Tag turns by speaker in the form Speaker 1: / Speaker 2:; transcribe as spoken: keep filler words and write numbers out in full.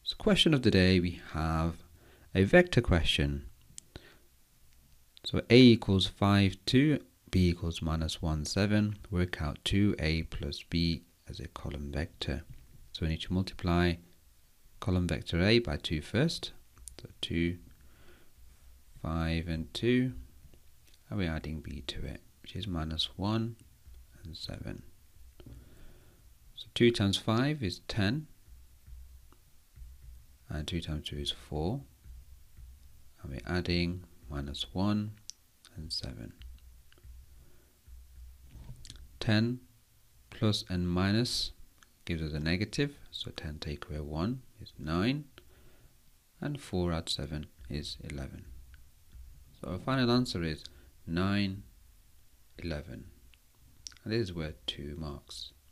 Speaker 1: So question of the day, we have a vector question. So a equals five, two, b equals minus one, seven. Work out two a plus b as a column vector. So we need to multiply column vector a by two first. So two, five and two. And we're adding b to it, which is minus one and seven. So two times five is ten. And two times two is four. And we're adding minus one and seven. ten plus and minus gives us a negative, so ten take away one is nine, and four add seven is eleven. So our final answer is nine, eleven, and this is worth two marks.